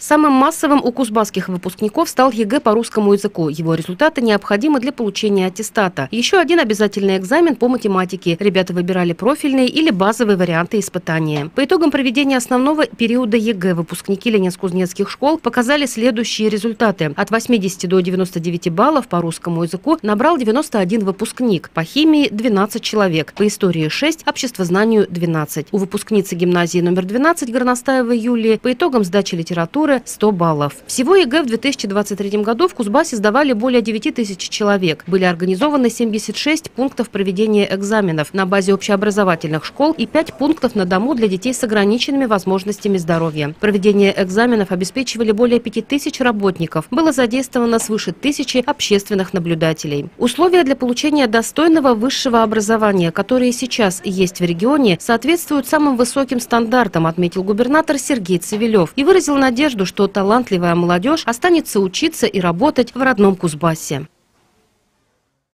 Самым массовым у кузбасских выпускников стал ЕГЭ по русскому языку. Его результаты необходимы для получения аттестата. Еще один обязательный экзамен по математике. Ребята выбирали профильные или базовые варианты испытания. По итогам проведения основного периода ЕГЭ выпускники ленинско-кузнецких школ показали следующие результаты. От 80 до 99 баллов по русскому языку набрал 91 выпускник. По химии – 12 человек. По истории – 6, обществознанию – 12. У выпускницы гимназии номер 12 Горностаевой Юлии по итогам сдачи литературы 100 баллов. Всего ЕГЭ в 2023 году в Кузбассе сдавали более 9 тысяч человек. Были организованы 76 пунктов проведения экзаменов на базе общеобразовательных школ и 5 пунктов на дому для детей с ограниченными возможностями здоровья. Проведение экзаменов обеспечивали более 5000 работников. Было задействовано свыше 1000 общественных наблюдателей. Условия для получения достойного высшего образования, которые сейчас есть в регионе, соответствуют самым высоким стандартам, отметил губернатор Сергей Цивилев и выразил надежду, что талантливая молодежь останется учиться и работать в родном Кузбассе.